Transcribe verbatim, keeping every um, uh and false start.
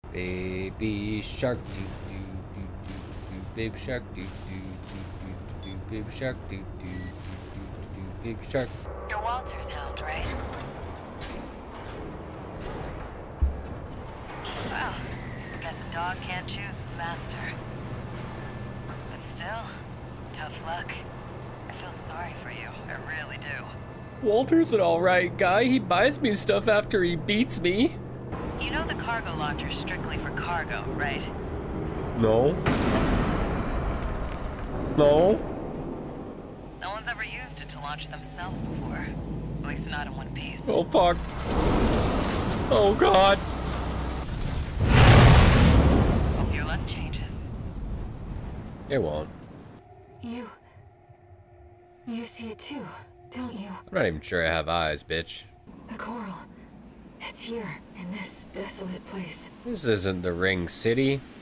Baby shark, do do do do do. Baby shark, do do do do do. Baby shark, do do do do do. Baby shark. You're Walter's hound, right? Well, guess a dog can't choose its master. But still, tough luck. I feel sorry for you, I really do. Walter's an alright guy. He buys me stuff after he beats me. You know the cargo launcher's strictly for cargo, right? No. No. No one's ever used it to launch themselves before. At least not in one piece. Oh fuck. Oh god. Hope your luck changes. It won't. You... You see it too, don't you? I'm not even sure I have eyes, bitch. The coral. It's here, in this desolate place. This isn't the Ring City.